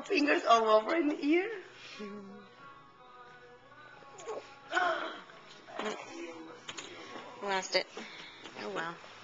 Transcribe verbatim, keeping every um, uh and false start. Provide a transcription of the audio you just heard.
fingers all over in the ear. Lost it. Oh well.